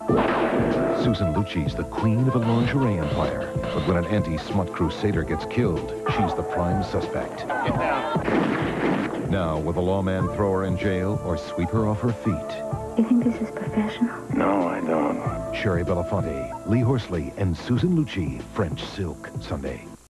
Susan Lucci's the queen of a lingerie empire. But when an anti-smut crusader gets killed, she's the prime suspect. Get down. Now, will the lawman throw her in jail or sweep her off her feet? You think this is professional? No, I don't. Sherry Belafonte, Lee Horsley, and Susan Lucci, French Silk, Sunday.